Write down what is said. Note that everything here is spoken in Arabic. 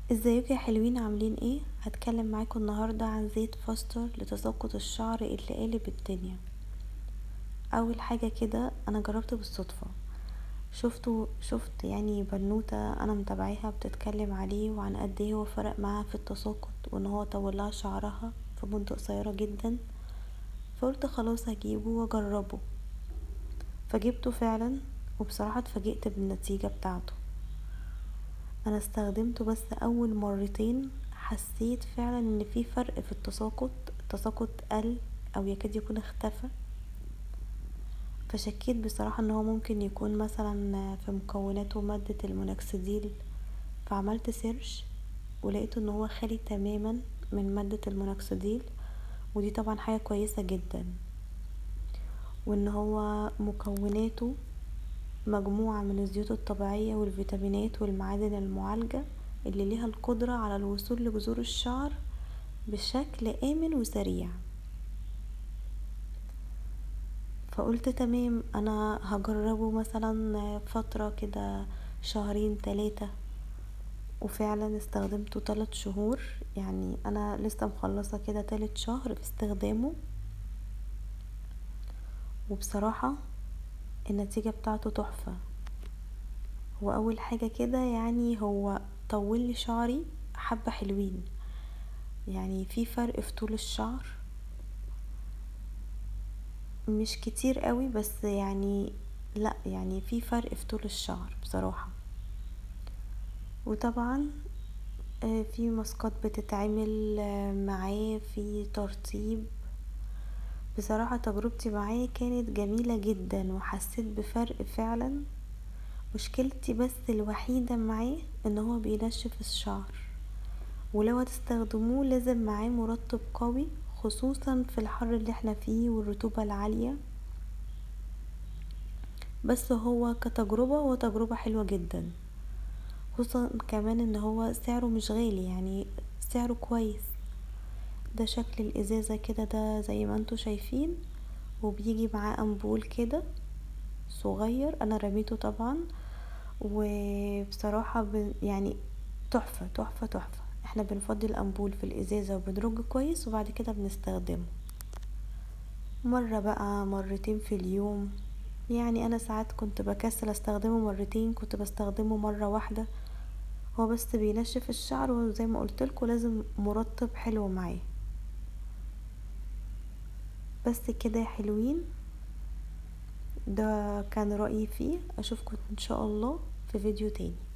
ازيكم يا حلوين، عاملين ايه؟ هتكلم معاكم النهارده عن زيت فاستر لتساقط الشعر اللي قالب الدنيا. اول حاجه كده انا جربته بالصدفه، شفت يعني بنوته انا متابعيها بتتكلم عليه وعن قد ايه هو فرق معاها في التساقط وان هو طولها شعرها في مده قصيره جدا. فقلت خلاص هجيبه واجربه، فجبته فعلا وبصراحه اتفاجئت بالنتيجه بتاعته. انا استخدمته بس اول مرتين حسيت فعلا ان في فرق في التساقط قل او يكاد يكون اختفى. فشكيت بصراحة ان هو ممكن يكون مثلا في مكوناته مادة المونوكسيديل، فعملت سيرش ولقيت ان هو خالي تماما من مادة المونوكسيديل، ودي طبعا حاجة كويسة جدا. وان هو مكوناته مجموعة من الزيوت الطبيعية والفيتامينات والمعادن المعالجة اللي ليها القدرة على الوصول لجذور الشعر بشكل آمن وسريع. فقلت تمام، انا هجربه مثلا فترة كده 2-3 شهور، وفعلا استخدمته 3 شهور. يعني انا لسه مخلصة كده 3 شهر في استخدامه، وبصراحة النتيجة بتاعته تحفة. هو اول حاجة كده يعني هو طول لي شعري حبة حلوين، يعني في فرق في طول الشعر مش كتير قوي، بس يعني لا يعني في فرق في طول الشعر بصراحة. وطبعا في ماسكات بتتعمل معاه في ترطيب. بصراحة تجربتي معاه كانت جميلة جدا وحسيت بفرق فعلا. مشكلتي بس الوحيدة معاه ان هو بينشف الشعر، ولو هتستخدموه لازم معاه مرطب قوي، خصوصا في الحر اللي احنا فيه والرطوبة العالية. بس هو كتجربة هو تجربة حلوة جدا، خصوصا كمان ان هو سعره مش غالي، يعني سعره كويس. ده شكل الازازة كده، ده زي ما انتوا شايفين، وبيجي معاه امبول كده صغير، انا رميته طبعا. وبصراحة يعني تحفة تحفة تحفة. احنا بنفضي الامبول في الازازة وبنرج كويس وبعد كده بنستخدمه مرة بقى مرتين في اليوم. يعني انا ساعات كنت بكسل استخدمه مرتين، كنت بستخدمه مرة واحدة. هو بس بينشف الشعر، وزي ما قلتلكوا لازم مرطب حلو معاه. بس كده يا حلوين، ده كان رأيي فيه. اشوفكم ان شاء الله في فيديو تاني.